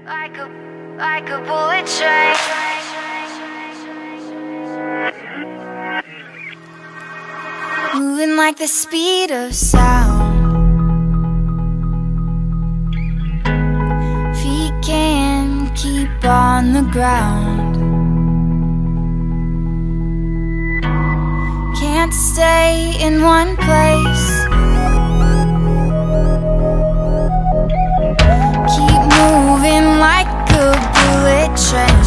like a bullet train. Moving like the speed of sound. Feet can't keep on the ground. Can't stay in one place. Keep moving like a bullet train.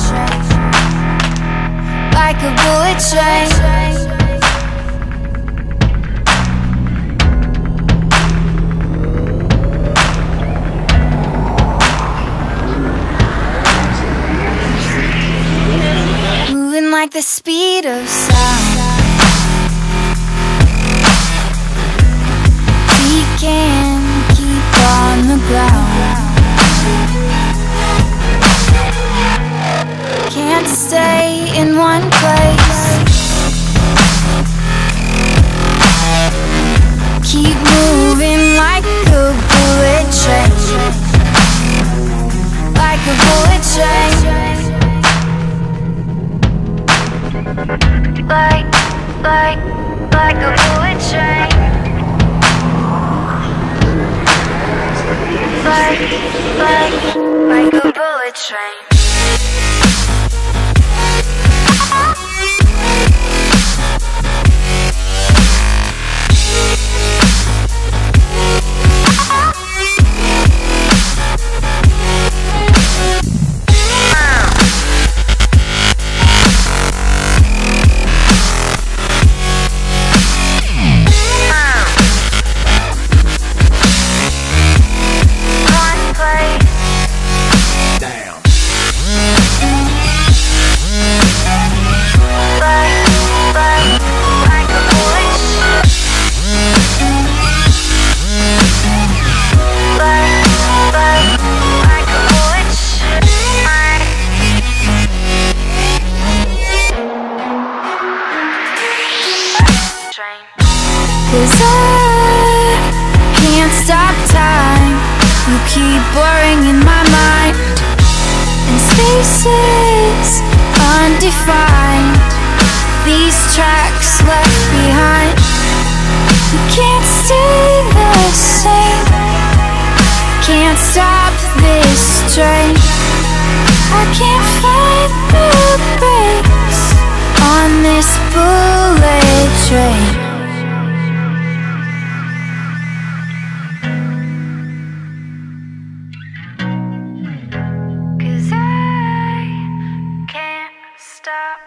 Like a bullet train. Moving like the speed of sound. We can't keep on the ground. Can't stay in one place. Keep moving like a bullet train. Like a bullet train. Like a bullet train. Like a bullet train. Cause I can't stop time. You keep blurring in my mind, and spaces undefined. These tracks left behind. You can't stay the same. Can't stop this train. I can't find the brakes on this bullet train. Stop.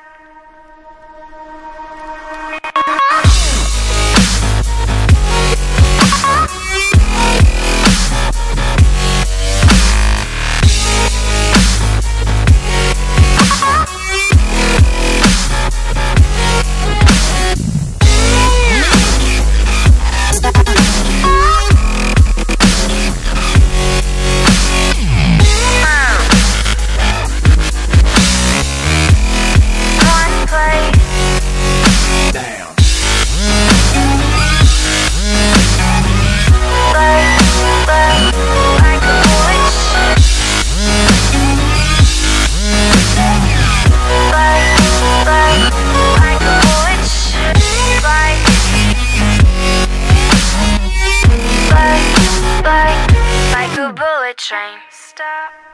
Like a bullet train. Stop.